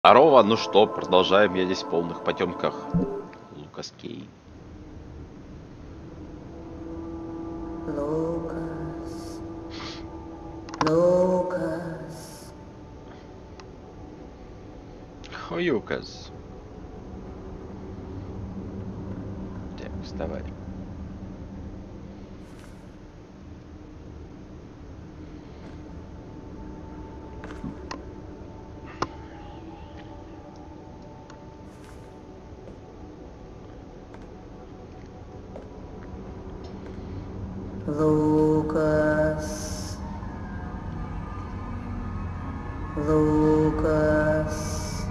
Здорово, ну что, продолжаем. Я здесь в полных потемках. Лукас Кей. Лукас. Лукас. Хуюкас. Так, вставай. Лукас. Лукас.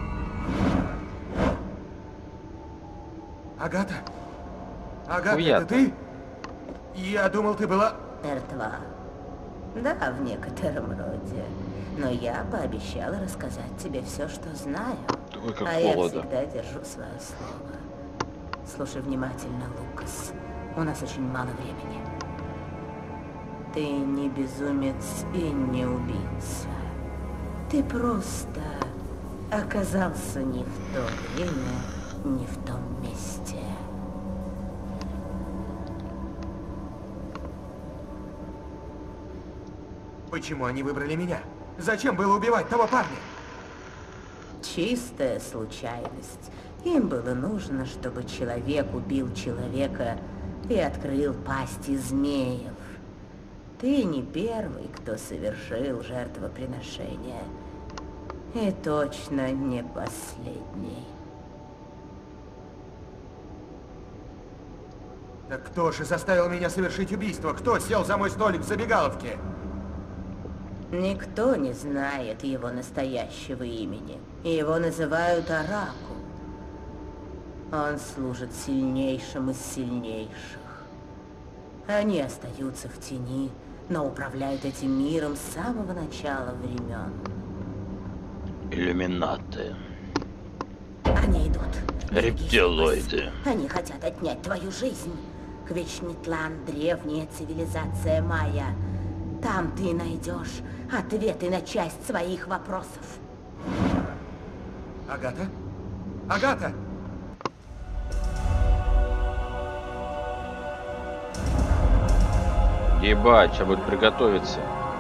Агата? Агата, Хуя-то. это ты? Я думал, ты была... Мертва. Да, в некотором роде. Но я пообещала рассказать тебе все, что знаю. Ой, как А я холодно. всегда держу свое слово. Слушай внимательно, Лукас. У нас очень мало времени. Ты не безумец и не убийца. Ты просто оказался не в то время, не в том месте. Почему они выбрали меня? Зачем было убивать того парня? Чистая случайность. Им было нужно, чтобы человек убил человека и открыл пасти змеев. Ты не первый, кто совершил жертвоприношение. И точно не последний. Так кто же заставил меня совершить убийство? Кто сел за мой столик в забегаловке? Никто не знает его настоящего имени. Его называют Араку. Он служит сильнейшим из сильнейших. Они остаются в тени, но управляют этим миром с самого начала времен. Иллюминаты. Они идут. Рептилоиды. Они хотят отнять твою жизнь. Квичнитлан — древняя цивилизация майя. Там ты найдешь ответы на часть своих вопросов. Агата? Агата! Ебать, сейчас будет приготовиться.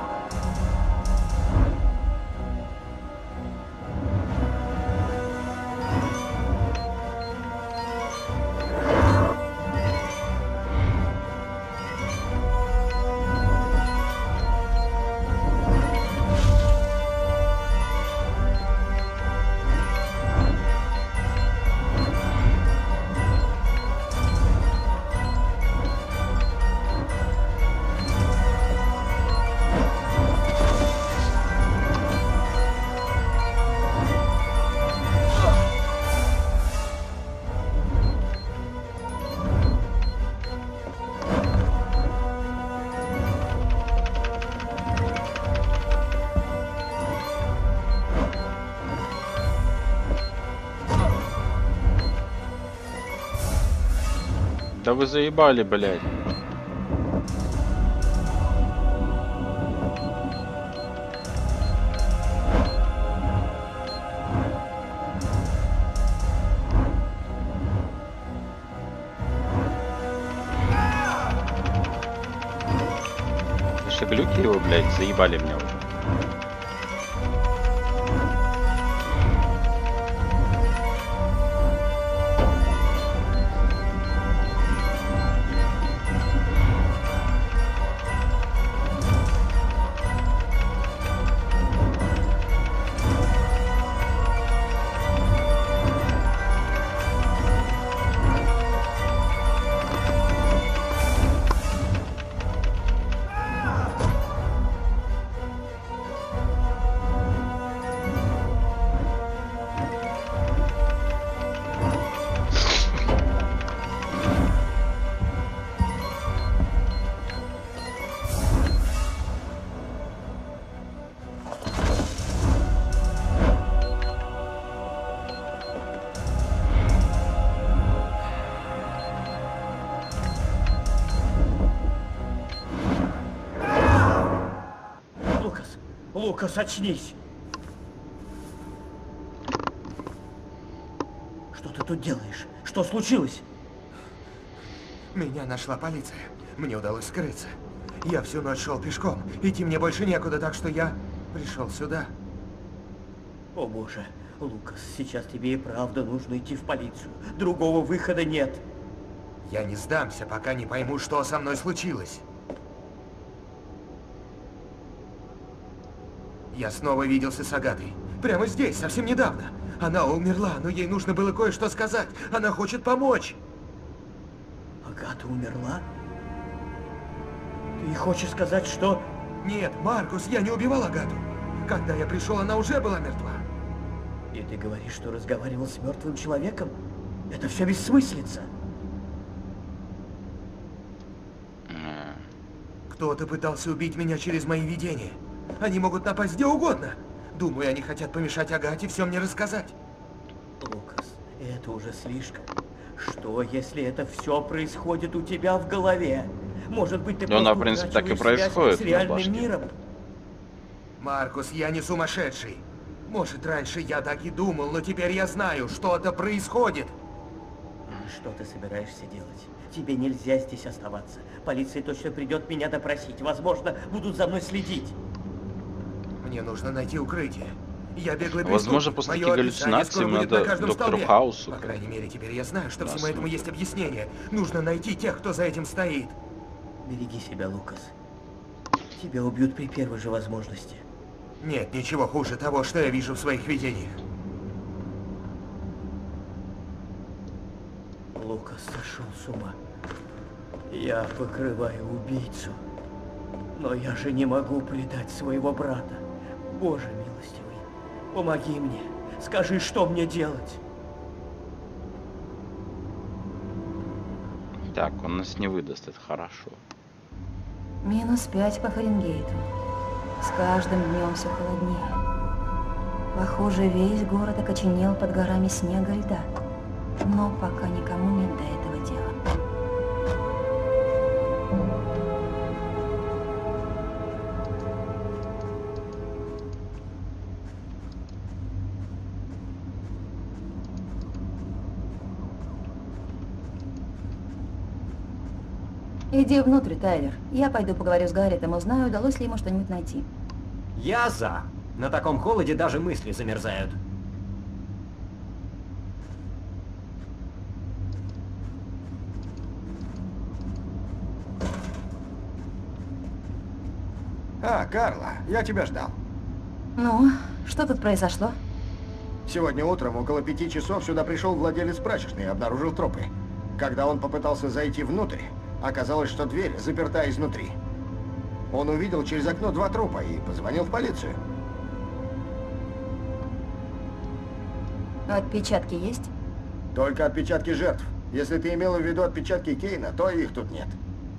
Да вы заебали, блядь. Слушай, глюки его, блядь, заебали меня уже. Лукас, очнись! Что ты тут делаешь? Что случилось? Меня нашла полиция. Мне удалось скрыться. Я всю ночь шел пешком. Идти мне больше некуда, так что я пришел сюда. О боже, Лукас, сейчас тебе и правда нужно идти в полицию. Другого выхода нет. Я не сдамся, пока не пойму, что со мной случилось. Я снова виделся с Агатой. Прямо здесь, совсем недавно. Она умерла, но ей нужно было кое-что сказать. Она хочет помочь. Агата умерла? Ты хочешь сказать, что... Нет, Маркус, я не убивал Агату. Когда я пришел, она уже была мертва. И ты говоришь, что разговаривал с мертвым человеком? Это все бессмыслица. Кто-то пытался убить меня через мои видения. Они могут напасть где угодно. Думаю, они хотят помешать Агате все мне рассказать. Лукас, это уже слишком. Что, если это все происходит у тебя в голове? Может быть, ты Ну, просто в принципе, так и утрачиваешь связь происходит с на реальным башне. миром? Маркус, я не сумасшедший. Может, раньше я так и думал, но теперь я знаю, что-то происходит. Что ты собираешься делать? Тебе нельзя здесь оставаться. Полиция точно придет меня допросить. Возможно, будут за мной следить. Мне нужно найти укрытие. Я беглый Возможно, преступник. после Мое таких описание галлюцинаций скоро им будет на надо каждом доктору столбе. Хаусу. По крайней мере, теперь я знаю, что Да, всему этому слушай. есть объяснение. Нужно найти тех, кто за этим стоит. Береги себя, Лукас. Тебя убьют при первой же возможности. Нет ничего хуже того, что я вижу в своих видениях. Лукас сошел с ума. Я покрываю убийцу. Но я же не могу предать своего брата. Боже милостивый, помоги мне. Скажи, что мне делать. Так, он нас не выдаст, это хорошо. -5 по Фаренгейту. С каждым днем все холоднее. Похоже, весь город окоченел под горами снега и льда. Но пока никому нет до этого дела. Иди внутрь, Тайлер. Я пойду поговорю с Гарретом, узнаю, удалось ли ему что-нибудь найти. Я за. На таком холоде даже мысли замерзают. А, Карла, я тебя ждал. Ну, что тут произошло? Сегодня утром около 5 часов сюда пришел владелец прачечной и обнаружил трупы. Когда он попытался зайти внутрь, оказалось, что дверь заперта изнутри. Он увидел через окно 2 трупа и позвонил в полицию. Отпечатки есть? Только отпечатки жертв. Если ты имела в виду отпечатки Кейна, то их тут нет.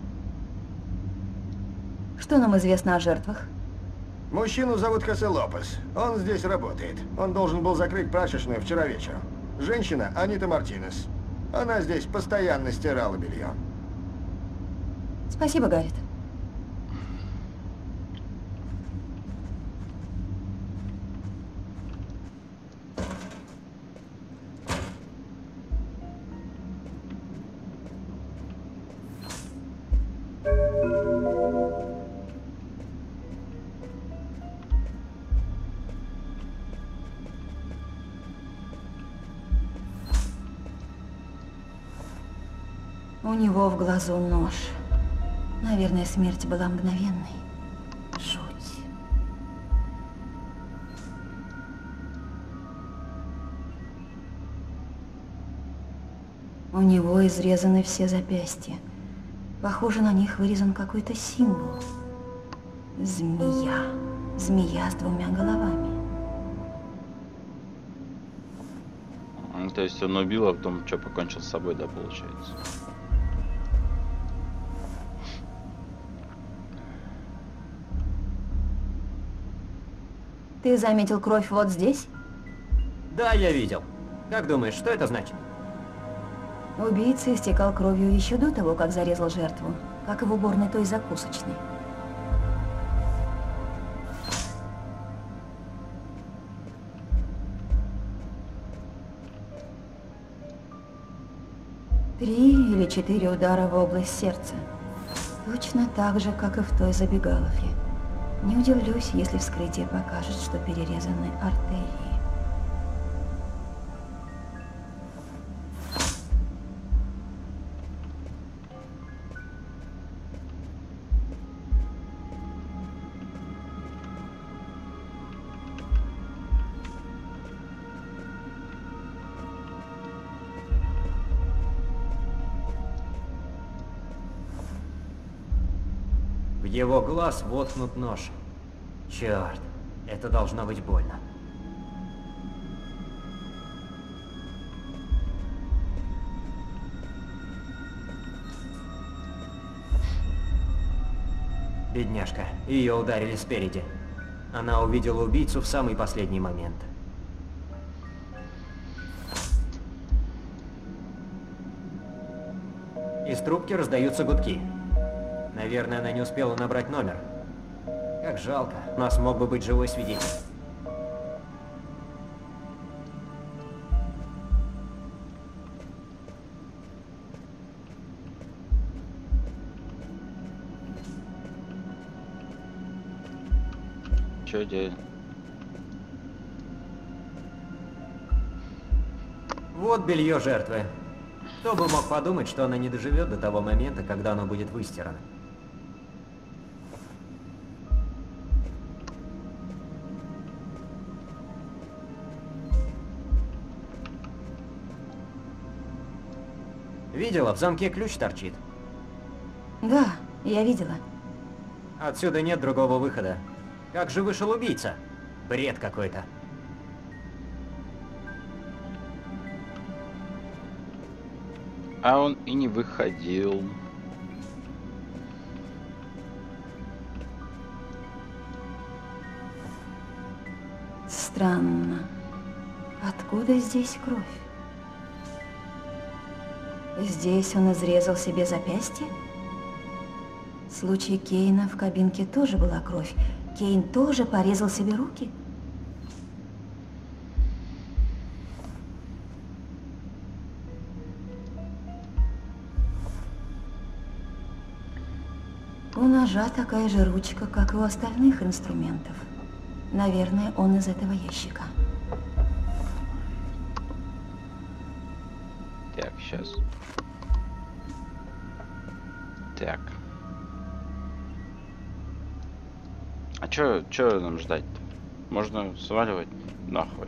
Что нам известно о жертвах? Мужчину зовут Хосе Лопес. Он здесь работает. Он должен был закрыть прачечную вчера вечером. Женщина Анита Мартинес. Она здесь постоянно стирала белье. Спасибо, Гаррет. У него в глазу нож. Наверное, смерть была мгновенной. Жуть. У него изрезаны все запястья. Похоже, на них вырезан какой-то символ. Змея. Змея с 2 головами. То есть он убил, а потом что, покончил с собой, да, получается? Ты заметил кровь вот здесь? Да, я видел. Как думаешь, что это значит? Убийца истекал кровью еще до того, как зарезал жертву, как и в уборной той закусочной. 3 или 4 удара в область сердца. Точно так же, как и в той забегаловке. Не удивлюсь, если вскрытие покажет, что перерезаны артерии. В его глаз воткнут нож. Черт, это должно быть больно. Бедняжка, ее ударили спереди. Она увидела убийцу в самый последний момент. Из трубки раздаются гудки. Наверное, она не успела набрать номер. Как жалко. У нас мог бы быть живой свидетель. Чё делать? Вот белье жертвы. Кто бы мог подумать, что она не доживет до того момента, когда оно будет выстирано. Видела? В замке ключ торчит. Да, я видела. Отсюда нет другого выхода. Как же вышел убийца? Бред какой-то. А он и не выходил. Странно. Откуда здесь кровь? Здесь он изрезал себе запястье? В случае Кейна в кабинке тоже была кровь. Кейн тоже порезал себе руки? У ножа такая же ручка, как и у остальных инструментов. Наверное, он из этого ящика. Так, сейчас. Так. А чё нам ждать-то? Можно сваливать нахуй.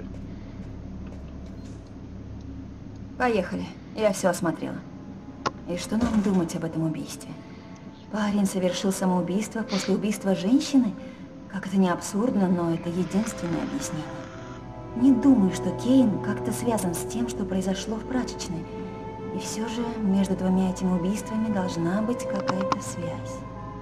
Поехали. Я все осмотрела. И что нам думать об этом убийстве? Парень совершил самоубийство после убийства женщины? Как это не абсурдно, но это единственное объяснение. Не думаю, что Кейн как-то связан с тем, что произошло в прачечной. И все же между двумя этими убийствами должна быть какая-то связь.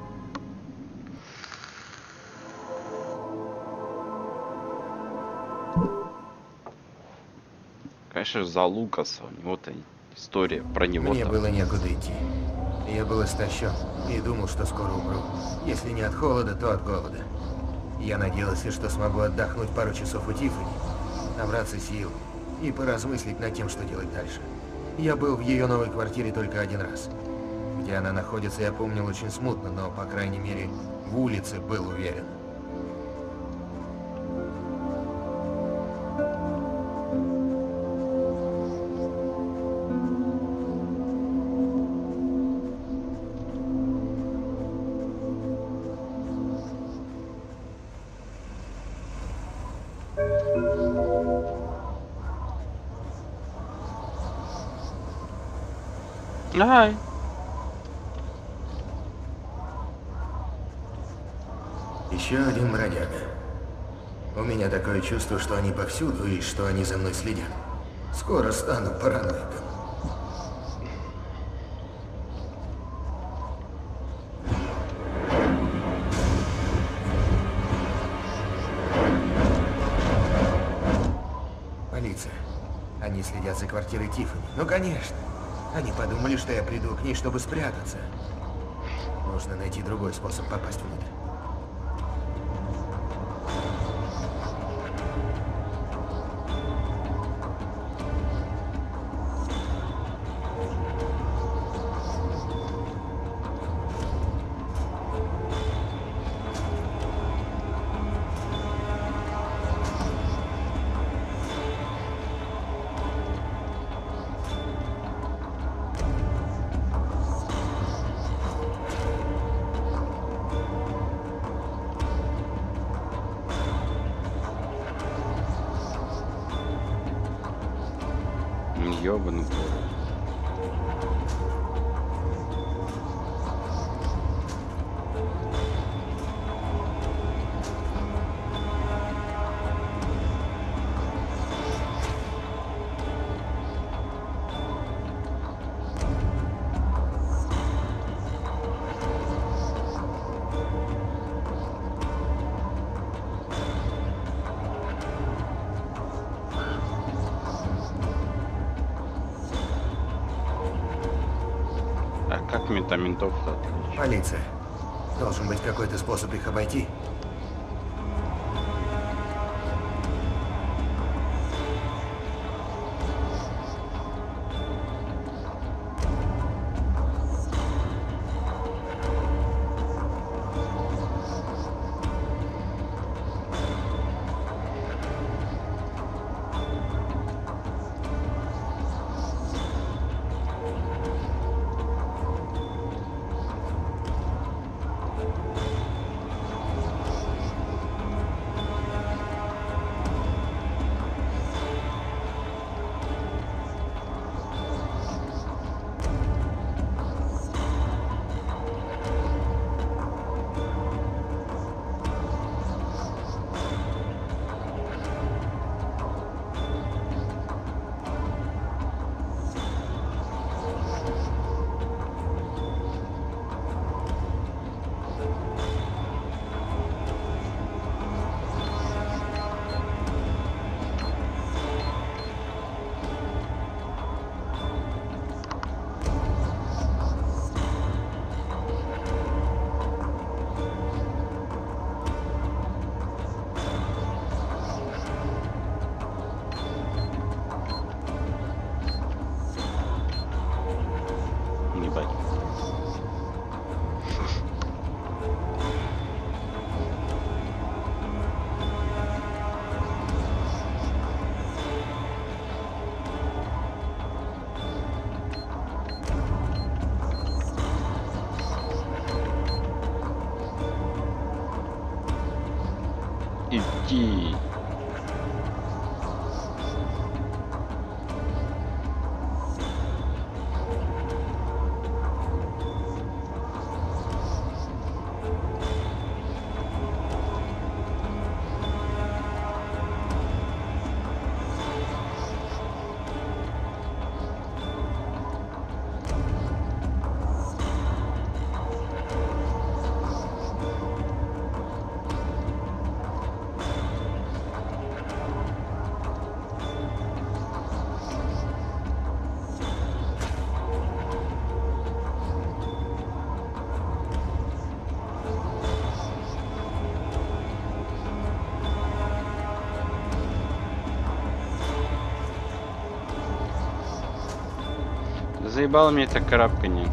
Конечно, за Лукаса. У него-то история про него. Мне было некуда идти. Я был истощен и думал, что скоро умру. Если не от холода, то от голода. Я надеялся, что смогу отдохнуть пару часов у Тиффани, набраться сил и поразмыслить над тем, что делать дальше. Я был в ее новой квартире только один раз. Где она находится, я помнил очень смутно, но, по крайней мере, в улице был уверен. Ай. Еще один бродяга. У меня такое чувство, что они повсюду и что они за мной следят. Скоро стану параноиком. Полиция. Они следят за квартирой Тиффани. Ну, конечно. Они подумали, что я приду к ней, чтобы спрятаться. Нужно найти другой способ попасть внутрь. Ёбаный. А как мне там ментов-то отличить? Полиция. Должен быть какой-то способ их обойти. Ебать. Иди. Заебало мне это карабканье.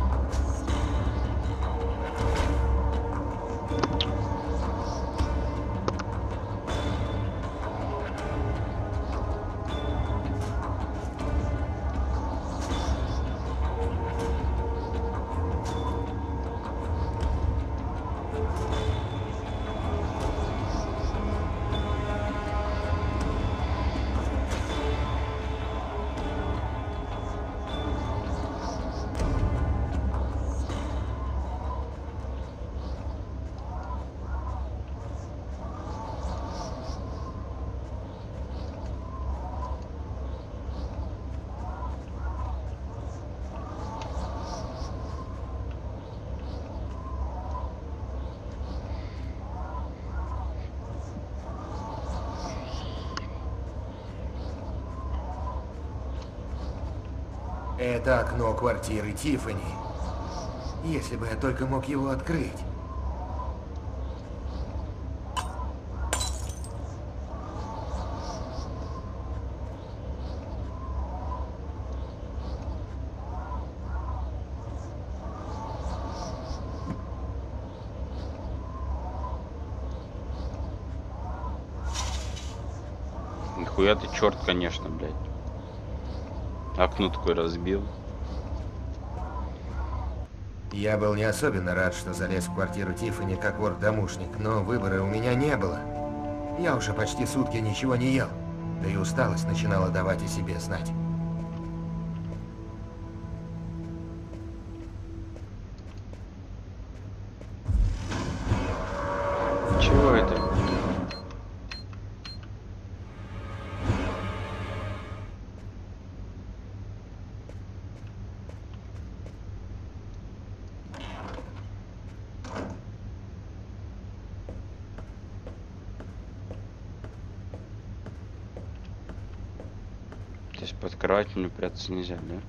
Это окно квартиры Тиффани. Если бы я только мог его открыть. Нихуя ты черт, конечно, блядь. Окно такое разбил. Я был не особенно рад, что залез в квартиру Тиффани как вор-домушник, но выбора у меня не было. Я уже почти сутки ничего не ел, да и усталость начинала давать о себе знать. То есть под кроватью прятаться нельзя, да?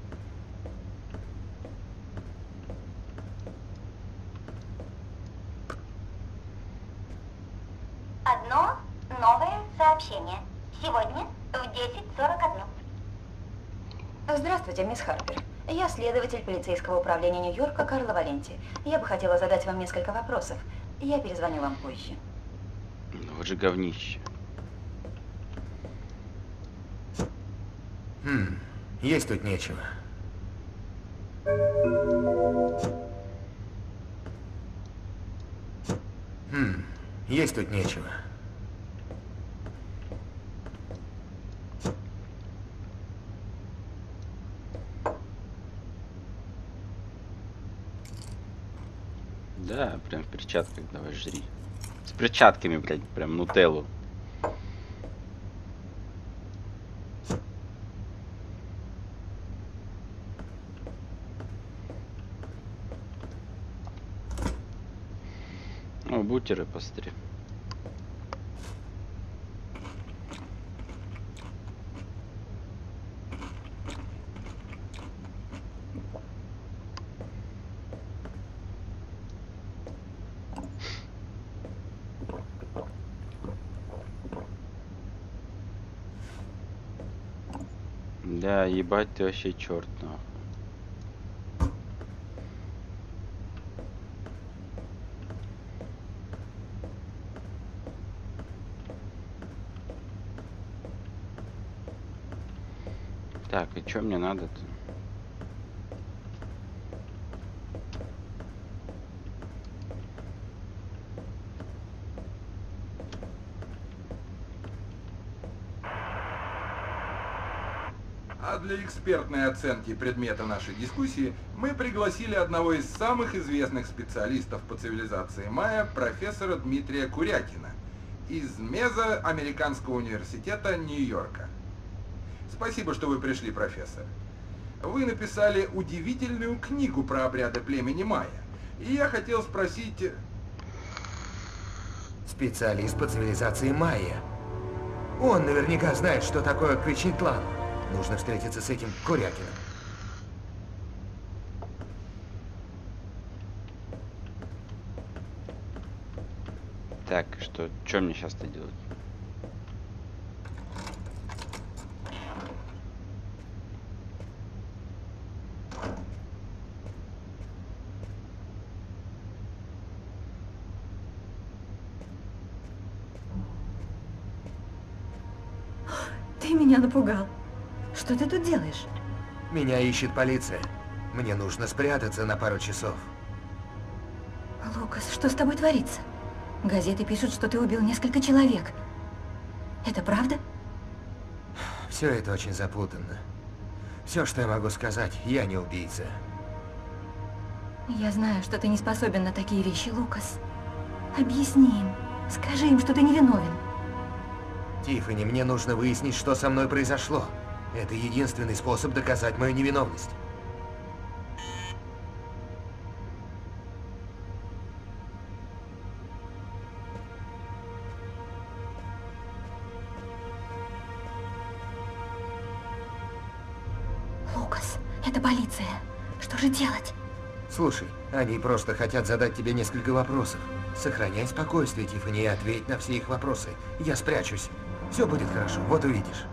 Одно новое сообщение. Сегодня в 10:41. Здравствуйте, мисс Харпер. Я следователь полицейского управления Нью-Йорка Карла Валенти. Я бы хотела задать вам несколько вопросов. Я перезвоню вам позже. Ну вот же говнище. Есть тут нечего. Есть тут нечего. Да, прям в перчатках давай жри. С перчатками, блядь, прям нутеллу. О, бутеры посмотри. Да, ебать ты вообще черт, нахуй. Так, и что мне надо-то? А для экспертной оценки предмета нашей дискуссии мы пригласили одного из самых известных специалистов по цивилизации майя, профессора Дмитрия Курякина из Мезоамериканского университета Нью-Йорка. Спасибо, что вы пришли, профессор. Вы написали удивительную книгу про обряды племени майя. И я хотел спросить... Специалист по цивилизации майя. Он наверняка знает, что такое Квичинтлан. Нужно встретиться с этим Курякиным. Так, что мне сейчас-то делать? Ты меня напугал. Что ты тут делаешь? Меня ищет полиция. Мне нужно спрятаться на пару часов. Лукас, что с тобой творится? Газеты пишут, что ты убил несколько человек. Это правда? Все это очень запутанно. Все, что я могу сказать, я не убийца. Я знаю, что ты не способен на такие вещи, Лукас. Объясни им. Скажи им, что ты невиновен. Тиффани, мне нужно выяснить, что со мной произошло. Это единственный способ доказать мою невиновность. Лукас, это полиция. Что же делать? Слушай, они просто хотят задать тебе несколько вопросов. Сохраняй спокойствие, Тиффани, и ответь на все их вопросы. Я спрячусь. Все будет хорошо, вот увидишь.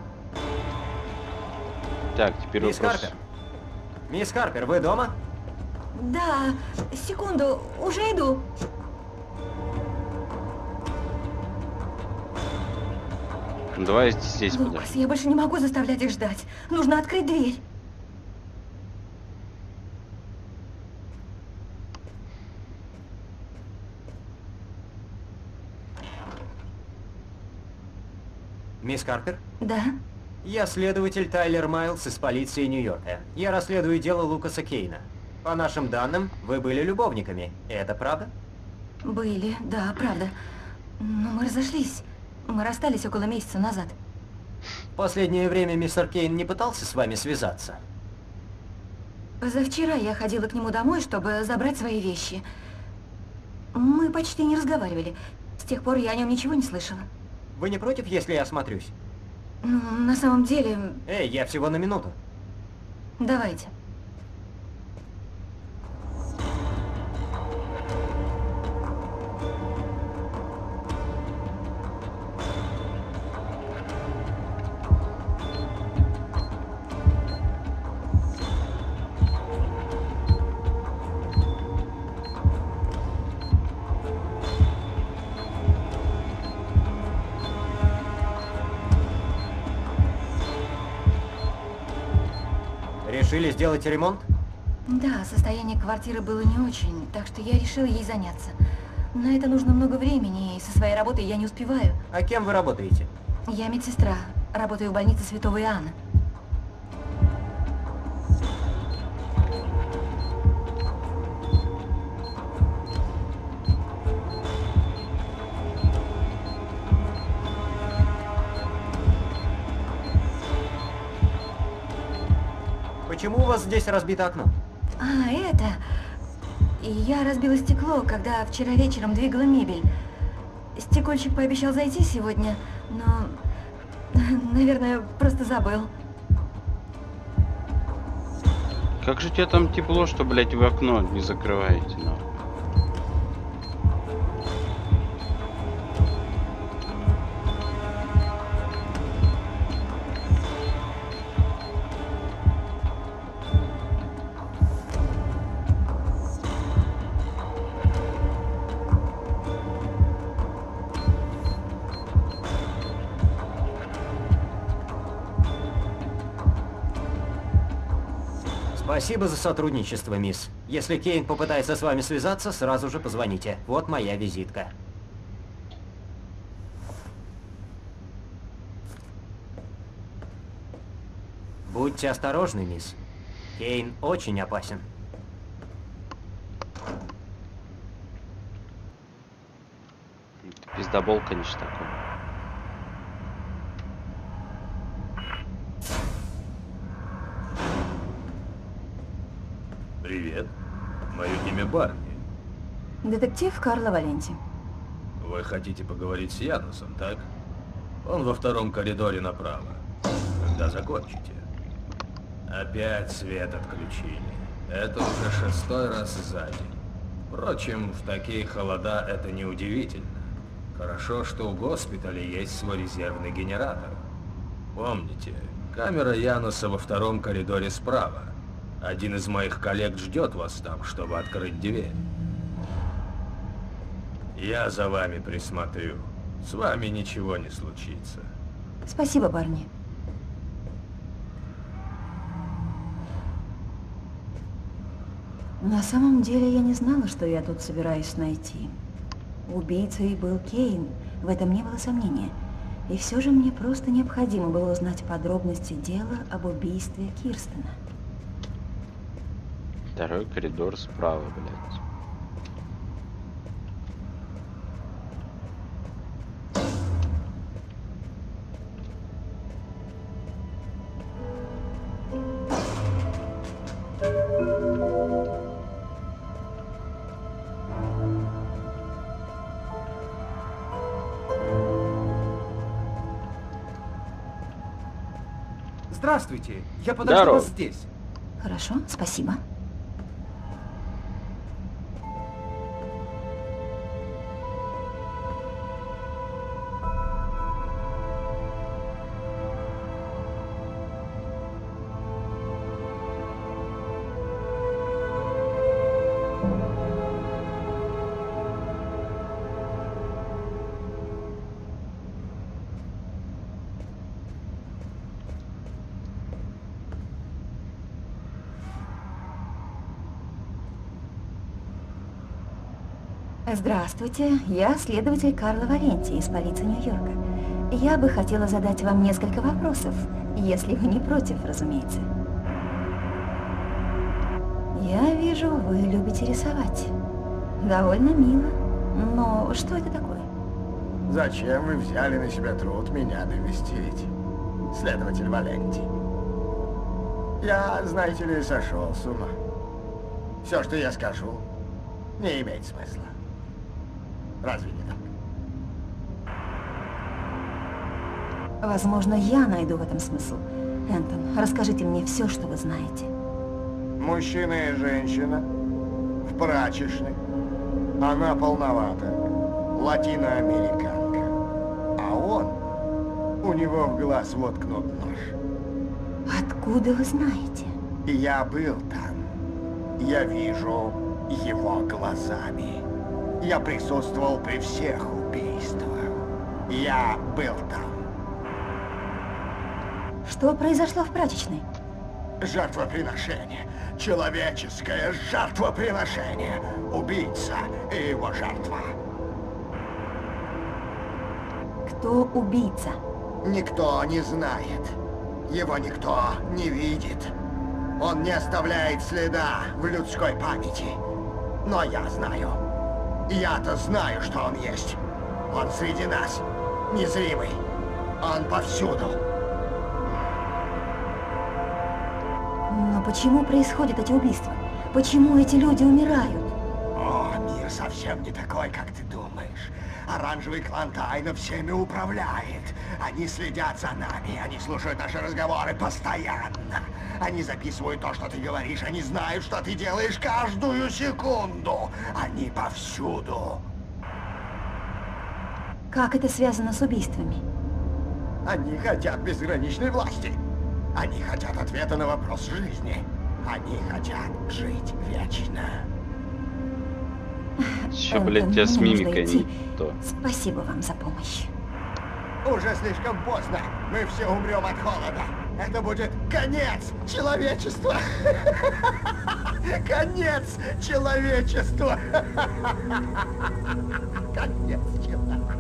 Так, теперь Мисс вопрос. Харпер. Мисс Харпер, вы дома? Да, секунду, уже иду. Давай здесь подожди. Лукас, я больше не могу заставлять их ждать. Нужно открыть дверь. Мисс Харпер? Да? Я следователь Тайлер Майлз из полиции Нью-Йорка. Я расследую дело Лукаса Кейна. По нашим данным, вы были любовниками. Это правда? Были, да, правда. Но мы разошлись. Мы расстались около месяца назад. В последнее время мистер Кейн не пытался с вами связаться? Позавчера я ходила к нему домой, чтобы забрать свои вещи. Мы почти не разговаривали. С тех пор я о нем ничего не слышала. Вы не против, если я осмотрюсь? Ну, на самом деле, Эй, я всего на минуту. давайте. Решили сделать ремонт? Да, состояние квартиры было не очень, так что я решила ей заняться. На это нужно много времени, и со своей работой я не успеваю. А кем вы работаете? Я медсестра, работаю в больнице Святого Иоанна. Почему у вас здесь разбито окно? А, это... Я разбила стекло, когда вчера вечером двигала мебель. Стекольщик пообещал зайти сегодня, но... Наверное, просто забыл. Как же тебе там тепло, что, блядь, вы окно не закрываете, нахуй? Спасибо за сотрудничество, мисс. Если Кейн попытается с вами связаться, сразу же позвоните. Вот моя визитка. Будьте осторожны, мисс. Кейн очень опасен. Пиздобол, конечно, такой. Привет. Мое имя Барни. Детектив Карло Валенти. Вы хотите поговорить с Янусом, так? Он во втором коридоре направо. Когда закончите. Опять свет отключили. Это уже 6-й раз за день. Впрочем, в такие холода это неудивительно. Хорошо, что у госпиталя есть свой резервный генератор. Помните, камера Януса во втором коридоре справа. Один из моих коллег ждет вас там, чтобы открыть дверь. Я за вами присмотрю. С вами ничего не случится. Спасибо, Барни. На самом деле я не знала, что я тут собираюсь найти. Убийцей был Кейн, в этом не было сомнения. И все же мне просто необходимо было узнать подробности дела об убийстве Кирстена. Второй коридор справа, блядь. Здравствуйте, я подожду Здорово. вас здесь. Хорошо, спасибо. Здравствуйте, я следователь Карло Валенти из полиции Нью-Йорка. Я бы хотела задать вам несколько вопросов, если вы не против, разумеется. Я вижу, вы любите рисовать. Довольно мило. Но что это такое? Зачем вы взяли на себя труд меня навестить, следователь Валенти? Я, знаете ли, сошел с ума. Все, что я скажу, не имеет смысла. Разве не так? Возможно, я найду в этом смысл. Энтон, расскажите мне все, что вы знаете. Мужчина и женщина в прачечной. Она полновата, латиноамериканка. А у него в глаз воткнут нож. Откуда вы знаете? Я был там. Я вижу его глазами. Я присутствовал при всех убийствах. Я был там. Что произошло в прачечной? Жертвоприношение. Человеческое жертвоприношение. Убийца и его жертва. Кто убийца? Никто не знает. Его никто не видит. Он не оставляет следа в людской памяти. Но я знаю. Я-то знаю, что он есть. Он среди нас. Незримый. Он повсюду. Но почему происходят эти убийства? Почему эти люди умирают? О, мир совсем не такой, как ты думаешь. Оранжевый клан тайно всеми управляет. Они следят за нами, они слушают наши разговоры постоянно. Они записывают то, что ты говоришь, они знают, что ты делаешь каждую секунду. Они повсюду. Как это связано с убийствами? Они хотят безграничной власти. Они хотят ответа на вопрос жизни. Они хотят жить вечно. Еще, блядь, тебя с мне нужно мимикой идти. не то. Спасибо вам за помощь. Уже слишком поздно. Мы все умрем от холода. Это будет конец человечества. Конец человечества. Конец человечества.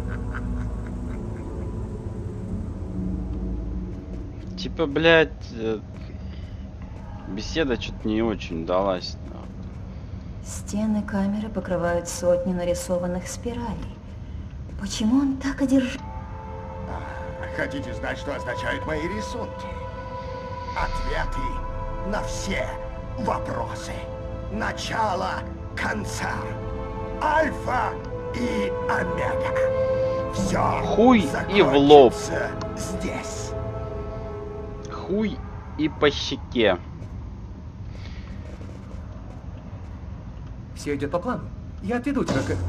Типа, блядь, беседа что-то не очень далась. Стены камеры покрывают сотни нарисованных спиралей. Почему он так одержим? Хотите знать, что означают мои рисунки? Ответы на все вопросы. Начало конца. Альфа и омега. Все Хуй и в лоб. Здесь. Хуй и по щеке. Все идет по плану. Я отведу тебя к...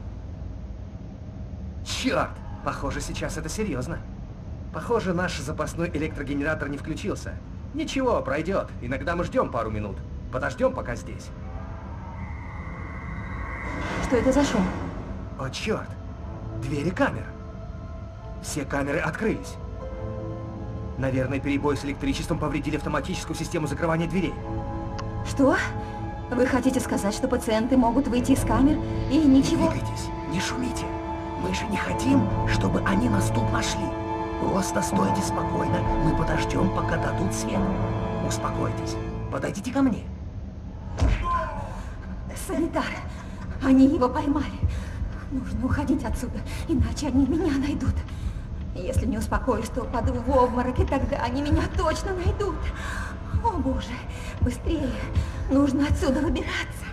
Черт! Похоже, сейчас это серьезно. Похоже, наш запасной электрогенератор не включился. Ничего, пройдет. Иногда мы ждем пару минут. Подождем пока здесь. Что это за шум? О, черт! Двери камер. Все камеры открылись. Наверное, перебои с электричеством повредили автоматическую систему закрывания дверей. Что? Вы хотите сказать, что пациенты могут выйти из камер и ничего? Не двигайтесь, не шумите. Мы же не хотим, чтобы они нас тут нашли. Просто стойте спокойно, мы подождем, пока дадут свет. Успокойтесь. Подойдите ко мне. Санитар, они его поймали. Нужно уходить отсюда, иначе они меня найдут. Если не успокоюсь, то упаду в обморок, и тогда они меня точно найдут. О, Боже, быстрее. Нужно отсюда выбираться.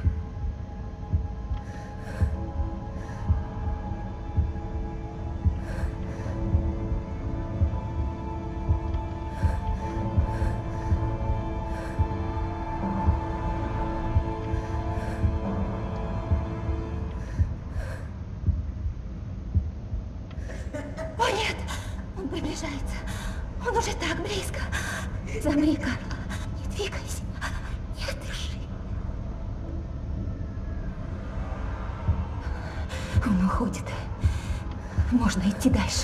О, нет! Он приближается. Он уже так близко. Замри, Карла. Не двигайся. Не дыши. Он уходит. Можно идти дальше.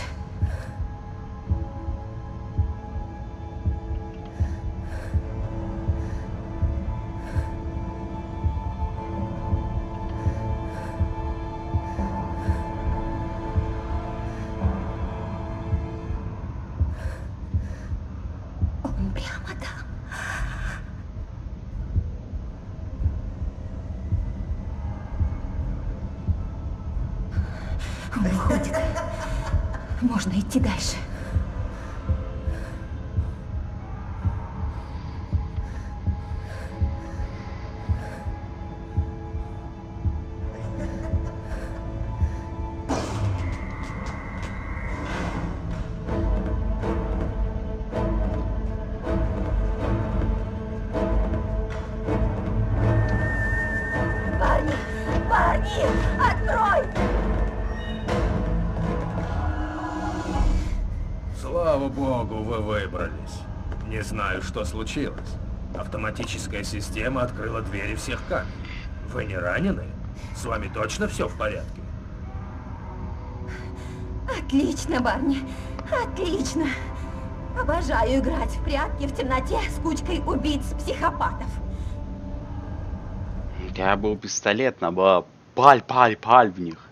Он прямо там. Он уходит. Можно идти дальше. дорогу вы выбрались. Не знаю, что случилось. Автоматическая система открыла двери всех камер. Вы не ранены? С вами точно все в порядке? Отлично, Барни. Отлично. Обожаю играть в прятки в темноте с кучкой убийц-психопатов. У тебя был пистолет, надо было паль в них.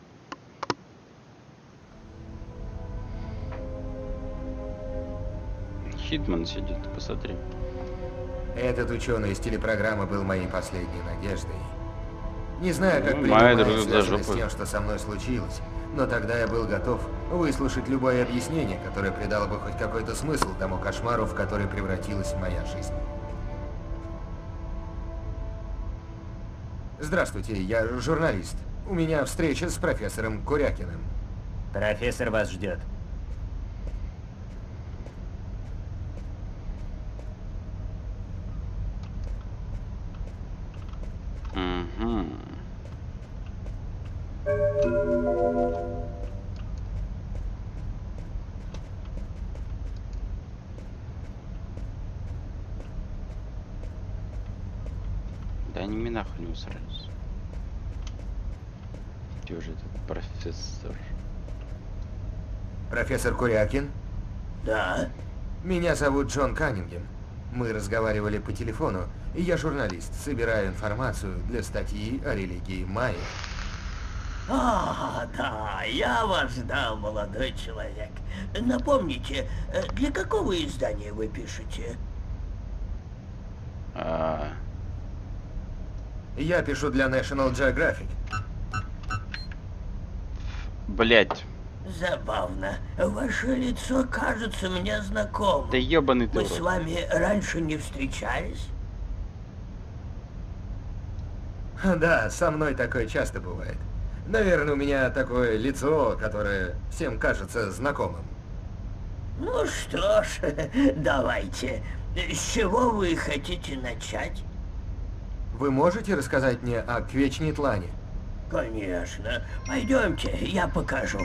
Хитман сидит, посмотри. Этот ученый из телепрограммы был моей последней надеждой. Не знаю, как моя принимает друг связано за с тем, что со мной случилось, но тогда я был готов выслушать любое объяснение, которое придало бы хоть какой-то смысл тому кошмару, в который превратилась моя жизнь. Здравствуйте, я журналист. У меня встреча с профессором Курякиным. Профессор вас ждет. Угу. Да они мне нахуй не усрались. Где уже этот профессор? Профессор Курякин? Да? Меня зовут Джон Каннингем. Мы разговаривали по телефону, и я журналист, собираю информацию для статьи о религии майя. Да, я вас ждал, молодой человек. Напомните, для какого издания вы пишете? Я пишу для National Geographic. Блять. Забавно. Ваше лицо кажется мне знакомым. Да ебаный ты. Мы с вами раньше не встречались? Да, со мной такое часто бывает. Наверное, у меня такое лицо, которое всем кажется знакомым. Ну что ж, давайте. С чего вы хотите начать? Вы можете рассказать мне о Квечнитлане? Конечно. Пойдемте, я покажу.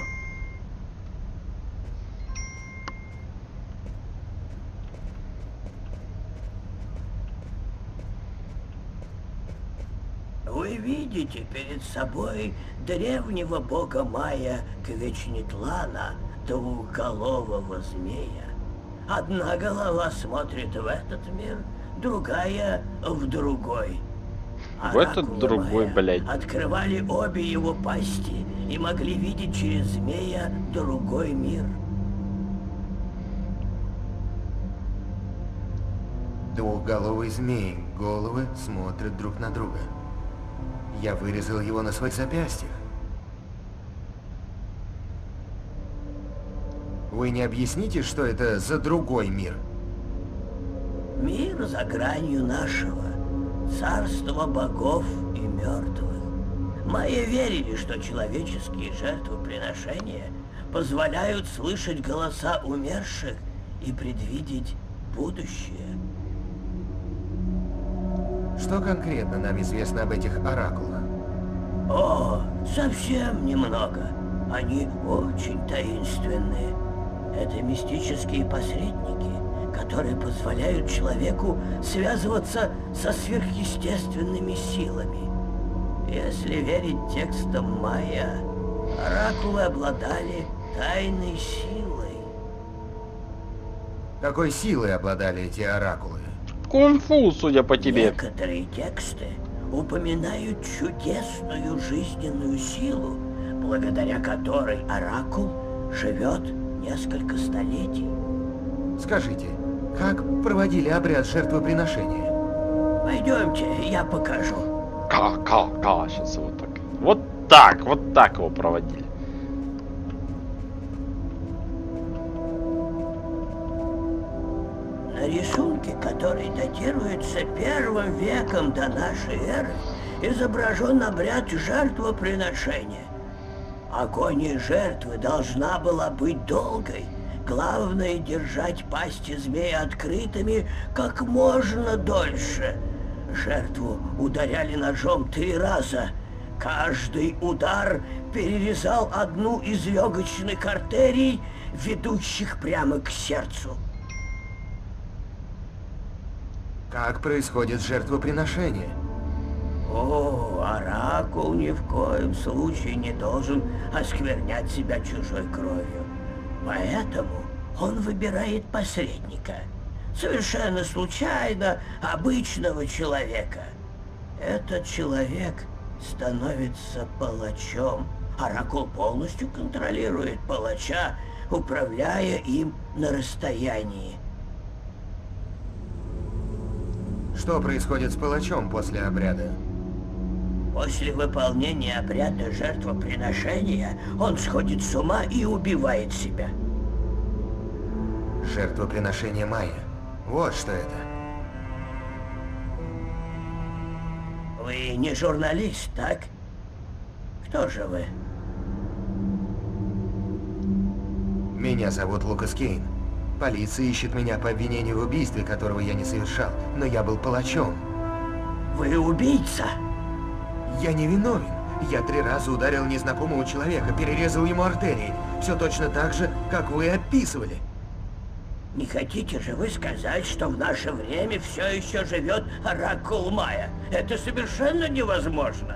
Вы видите перед собой древнего бога майя Квечнитлана, двухголового змея. Одна голова смотрит в этот мир, другая в другой. В этот другой, блядь. Открывали обе его пасти и могли видеть через змея другой мир. Двухголовый змей, головы смотрят друг на друга. Я вырезал его на своих запястьях. Вы не объясните, что это за другой мир? Мир за гранью нашего. Царство богов и мертвых. Майя верили, что человеческие жертвоприношения позволяют слышать голоса умерших и предвидеть будущее. Что конкретно нам известно об этих оракулах? О, совсем немного. Они очень таинственные. Это мистические посредники, которые позволяют человеку связываться со сверхъестественными силами. Если верить текстам майя, оракулы обладали тайной силой. Какой силой обладали эти оракулы? Кунг-фу, судя по тебе. Некоторые тексты упоминают чудесную жизненную силу, благодаря которой оракул живет несколько столетий. Скажите, как проводили обряд жертвоприношения? Пойдемте, я покажу. Сейчас вот так. Вот так его проводили. На рисунке, который датируется 1 веком до нашей эры, изображен обряд жертвоприношения. Агония жертвы должна была быть долгой. Главное — держать пасти змея открытыми как можно дольше. Жертву ударяли ножом 3 раза. Каждый удар перерезал одну из легочных артерий, ведущих прямо к сердцу. Как происходит жертвоприношение? О, Оракул ни в коем случае не должен осквернять себя чужой кровью. Поэтому он выбирает посредника. Совершенно случайно обычного человека. Этот человек становится палачом. Оракул полностью контролирует палача, управляя им на расстоянии. Что происходит с палачом после обряда? После выполнения обряда жертвоприношения он сходит с ума и убивает себя. Жертвоприношение Майя. Вот что это. Вы не журналист, так? Кто же вы? Меня зовут Лукас Кейн. Полиция ищет меня по обвинению в убийстве, которого я не совершал, но я был палачом. Вы убийца? Я не виновен. Я 3 раза ударил незнакомого человека, перерезал ему артерии. Все точно так же, как вы описывали. Не хотите же вы сказать, что в наше время все еще живет Оракул Майя? Это совершенно невозможно.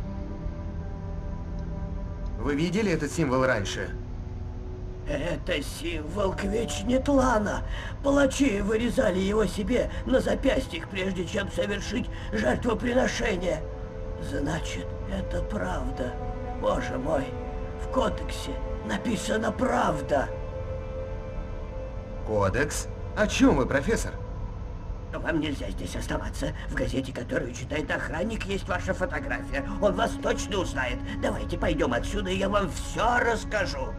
Вы видели этот символ раньше? Это символ Квечнитлана. Палачи вырезали его себе на запястьях, прежде чем совершить жертвоприношение. Значит, это правда. Боже мой, в кодексе написана правда. Кодекс? О чем вы, профессор? Вам нельзя здесь оставаться. В газете, которую читает охранник, есть ваша фотография. Он вас точно узнает. Давайте пойдем отсюда, и я вам все расскажу.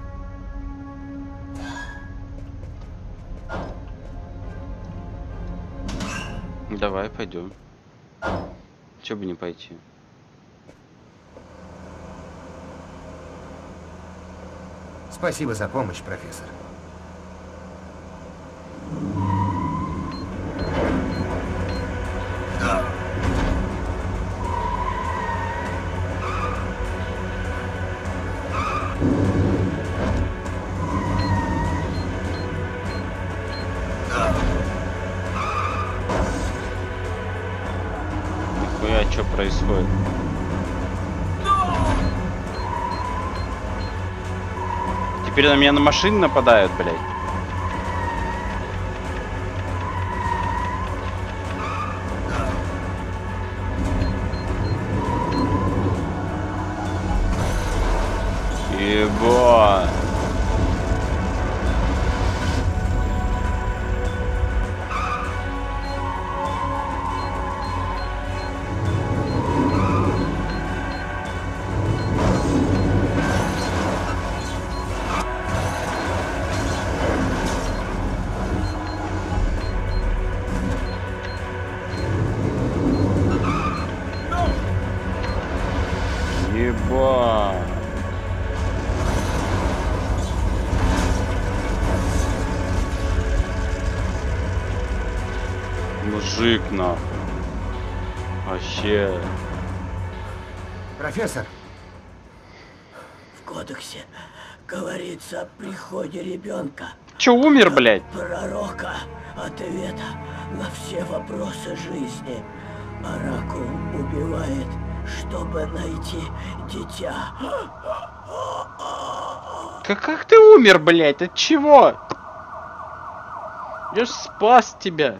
Давай, пойдем. Чё бы не пойти? Спасибо за помощь, профессор. Нихуя, что происходит? Теперь на меня на машины нападают, блядь. Ебать. Ебать. Мужик, нахуй. Вообще. Профессор! В кодексе говорится о приходе ребенка. Че, умер, блядь? Пророка ответа на все вопросы жизни. Оракул убивает, чтобы найти дитя. Как ты умер, блядь? От чего? Я ж спас тебя.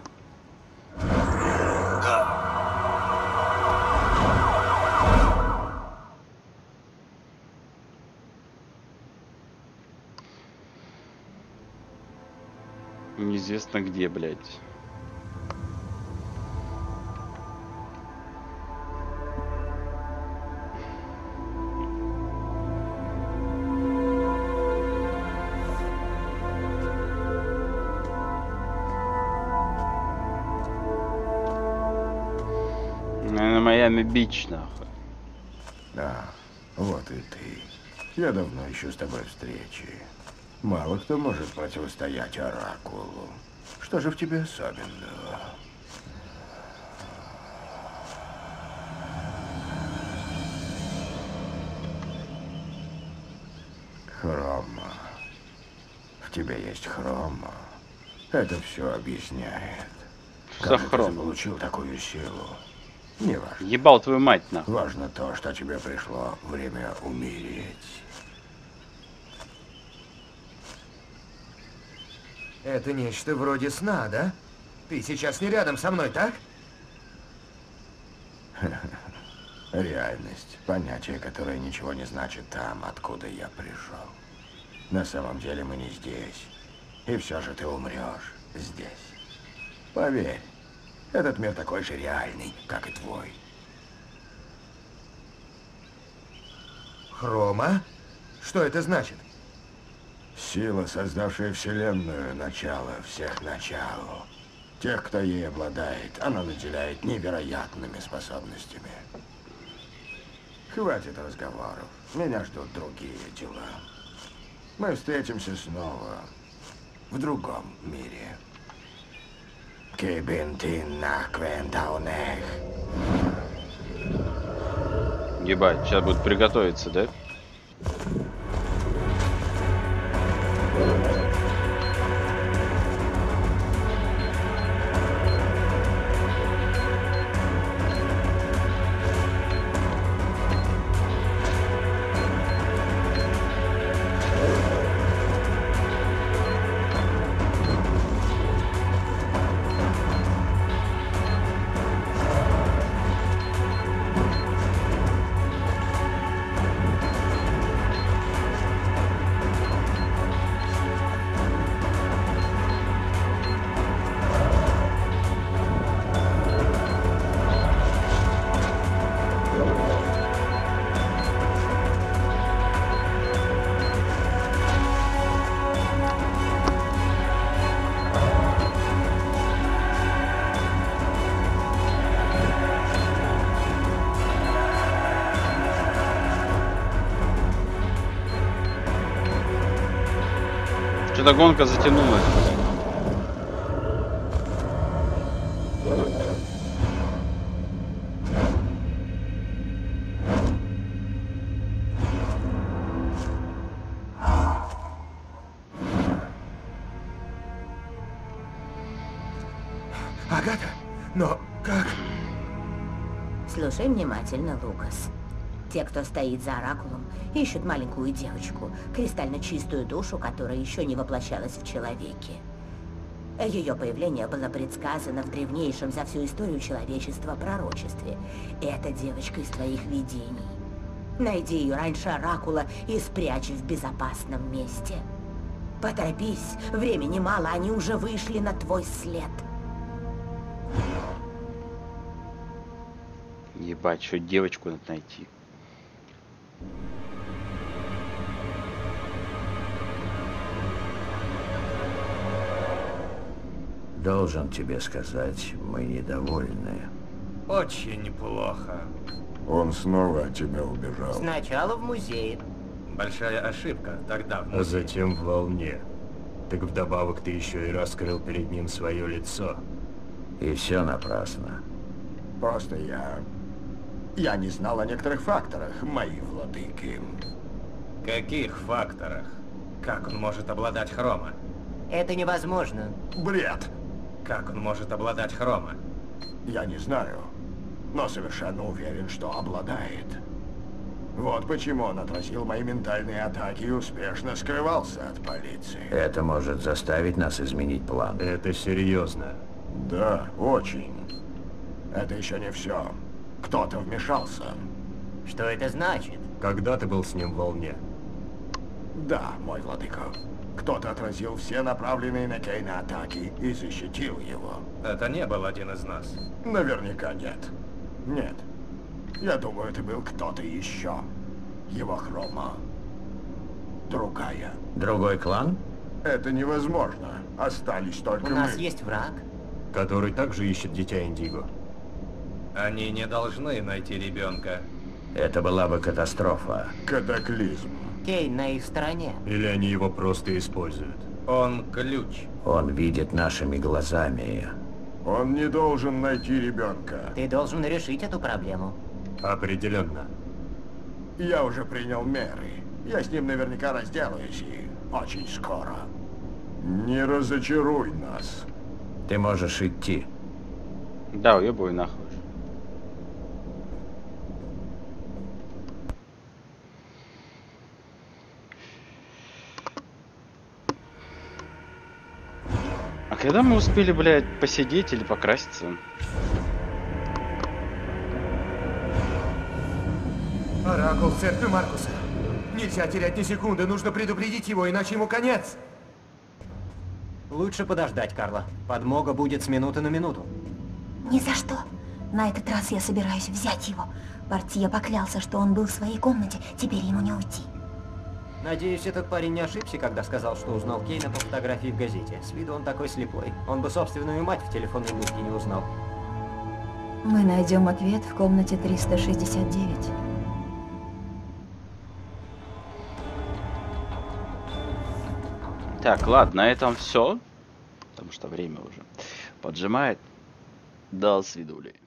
Неизвестно где, блядь. На Майами-Бич, нахуй. Да, вот и ты. Я давно ищу с тобой встречи. Мало кто может противостоять Оракулу. Что же в тебе особенного? Хрома. В тебе есть хрома. Это все объясняет. Что Как за же ты хром? заполучил такую силу? Не важно. Ебал твою мать, нахуй. Важно то, что тебе пришло время умереть. Это нечто вроде сна, да? Ты сейчас не рядом со мной, так? Реальность. Понятие, которое ничего не значит там, откуда я пришел. На самом деле мы не здесь. И все же ты умрешь здесь. Поверь, этот мир такой же реальный, как и твой. Хрома? Что это значит? Сила, создавшая Вселенную, начало всех начал. Тех, кто ей обладает, она наделяет невероятными способностями. Хватит разговоров. Меня ждут другие дела. Мы встретимся снова в другом мире. Ебать, сейчас будет приготовиться, да? Что-то гонка затянулась. Агата, но как? Слушай внимательно, Лукас. Те, кто стоит за Оракулом, ищут маленькую девочку, кристально чистую душу, которая еще не воплощалась в человеке. Ее появление было предсказано в древнейшем за всю историю человечества пророчестве. Эта девочка из твоих видений. Найди ее раньше Оракула и спрячь в безопасном месте. Поторопись, времени мало, они уже вышли на твой след. Ебать, что девочку надо найти. Должен тебе сказать, мы недовольны. Очень плохо. Он снова от тебя убежал. Сначала в музее. Большая ошибка тогда в музее. А затем в волне. Так вдобавок ты еще и раскрыл перед ним свое лицо. И все напрасно. Просто я не знал о некоторых факторах, мои владыки. Каких факторах? Как он может обладать хрома? Это невозможно. Бред! Как он может обладать хрома? Я не знаю, но совершенно уверен, что обладает. Вот почему он отразил мои ментальные атаки и успешно скрывался от полиции. Это может заставить нас изменить план. Это серьезно. Да, очень. Это еще не все. Кто-то вмешался. Что это значит? Когда ты был с ним в волне? Да, мой владыка. Кто-то отразил все направленные на Кейна атаки и защитил его. Это не был один из нас. Наверняка нет. Нет. Я думаю, это был кто-то еще. Его хрома. Другая. Другой клан? Это невозможно. Остались только У нас мы. есть враг. Который также ищет дитя Индиго. Они не должны найти ребенка. Это была бы катастрофа. Катаклизм. Кейн на их стороне. Или они его просто используют? Он ключ. Он видит нашими глазами. Он не должен найти ребенка. Ты должен решить эту проблему. Определенно. Я уже принял меры. Я с ним наверняка разделаюсь и очень скоро. Не разочаруй нас. Ты можешь идти. Да, уебывай нахуй. А когда мы успели, блядь, посидеть или покраситься? Оракул церкви Маркуса. Нельзя терять ни секунды, нужно предупредить его, иначе ему конец. Лучше подождать, Карла. Подмога будет с минуты на минуту. Ни за что. На этот раз я собираюсь взять его. Портье поклялся, что он был в своей комнате, теперь ему не уйти. Надеюсь, этот парень не ошибся, когда сказал, что узнал Кейна по фотографии в газете. С виду он такой слепой. Он бы собственную мать в телефонной будке не узнал. Мы найдем ответ в комнате 369. Так, ладно, на этом все. Потому что время уже поджимает. До свидули.